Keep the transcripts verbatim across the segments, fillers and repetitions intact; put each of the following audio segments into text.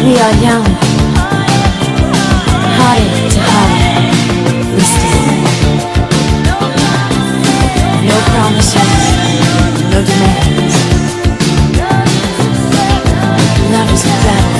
We are young, heartache to heartache, we stand. No promises, no demands. Love is a battlefield.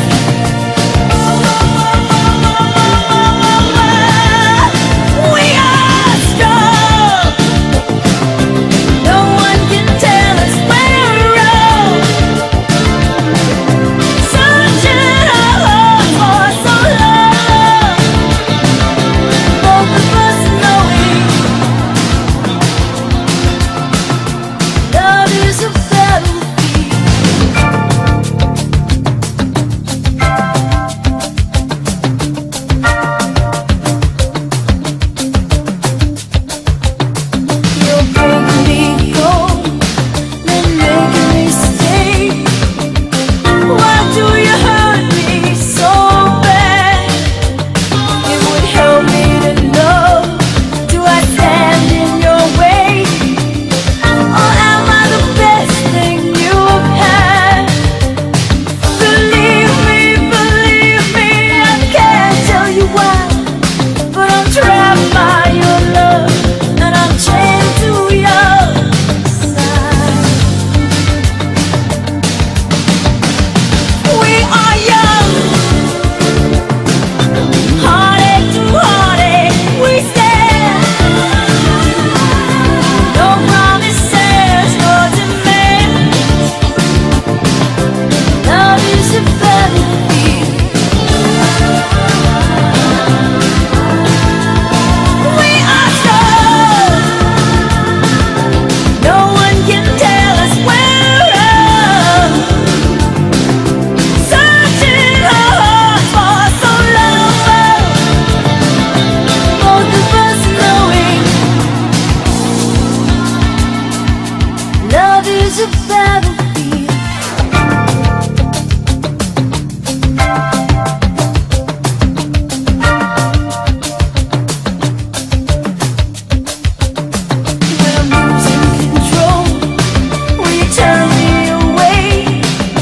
Is a battlefield. When I'm losing control, will you turn me away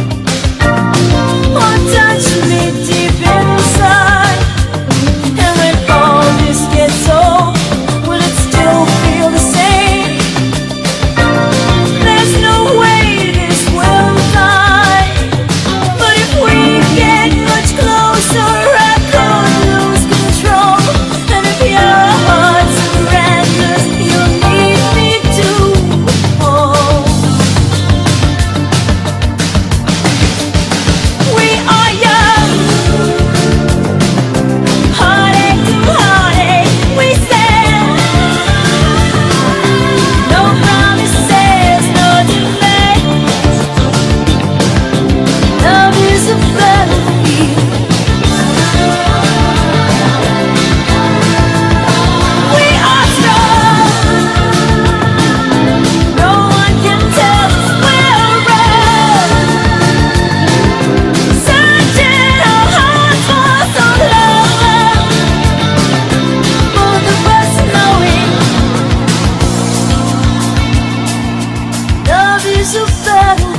or touch me deep inside? And when all this gets old, will it still feel the same? There's no way this will die, but if we get much closer, I could lose control. And if your heart surrenders, you'll need me to hold. We are young, heartache to heartache, we stand. No promises, no demands. Love is a battlefield. We are strong. No one can tell us we're wrong. Searching our hearts for so long. Both of us knowing love is a battle.